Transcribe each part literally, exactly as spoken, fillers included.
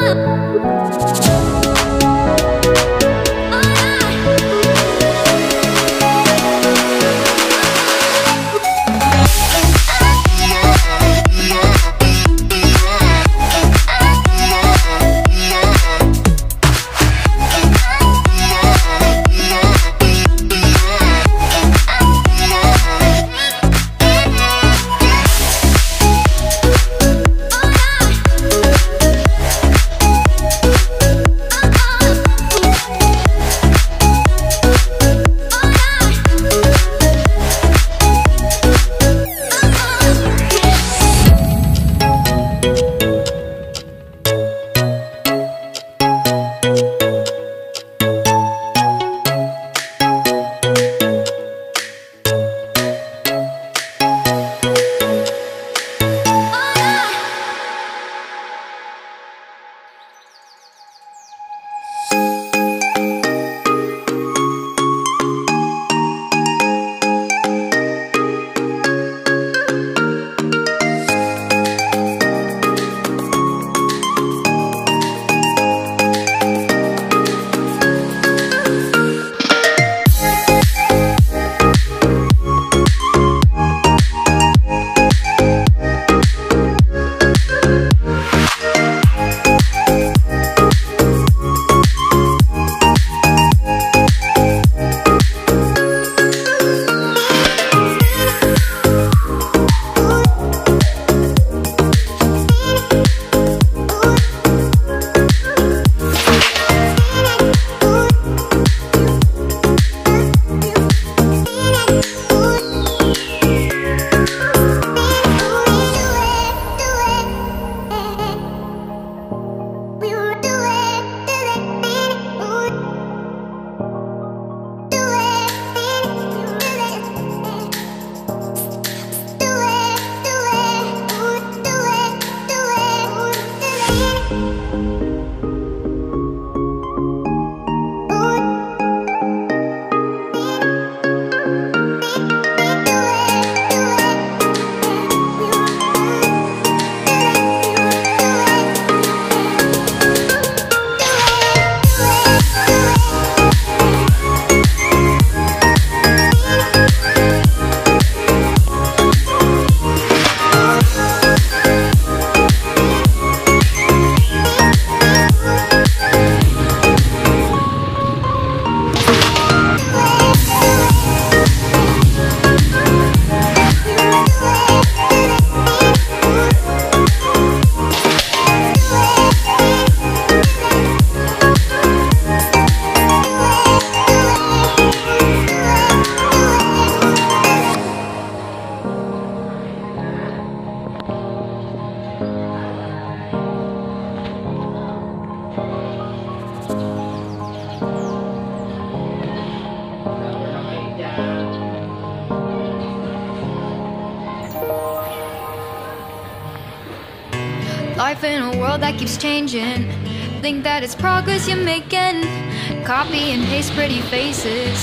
Life in a world that keeps changing. Think that it's progress you're making. Copy and paste pretty faces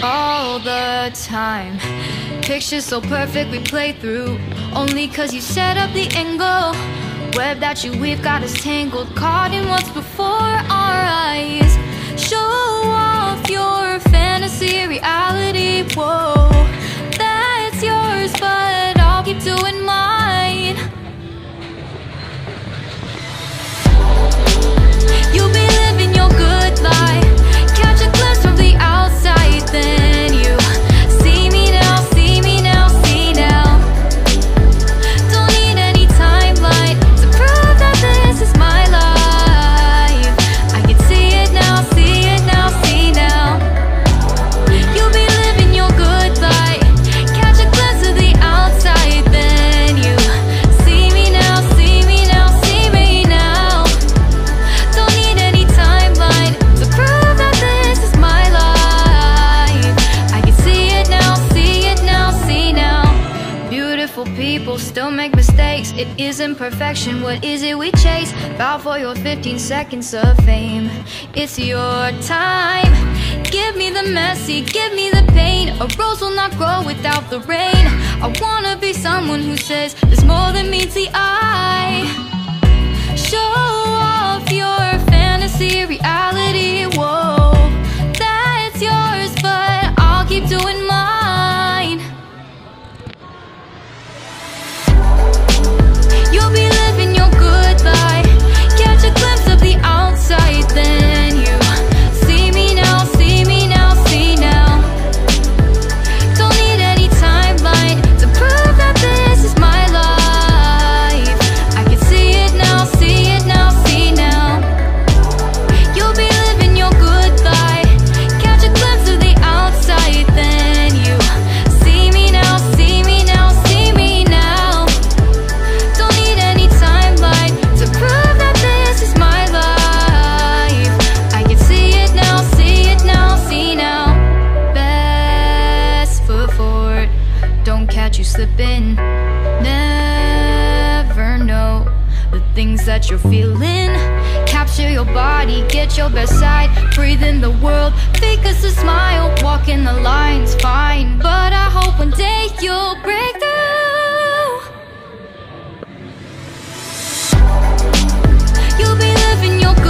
all the time. Pictures so perfect we play through, only cause you set up the angle. Web that you weave got us tangled, caught in what's before our eyes. Show off your fantasy reality, whoa, that's yours, but I'll keep doing mine. You'll be living your good life, catch a glimpse from the outside, then you see me now, see me now, see now. Don't need any timeline to prove that this is my life. I can see it now, see it now, see now. You'll be living your good life, catch a glimpse of the outside, then you see me now, see me now, see me now. Don't need any timeline to prove that this is my life. I can see it now, see it now, see now. Beautiful people still make mistakes. It isn't perfection, what is it we chase? Bow for your fifteen seconds of fame. It's your time. Give me the messy, give me the pain. A rose will not grow without the rain. I wanna be someone who says there's more than meets the eye. Show off your you're feeling. Capture your body, get your best side. Breathe in the world, fake us a smile. Walk in the lines, fine. But I hope one day you'll break through. You'll be living your good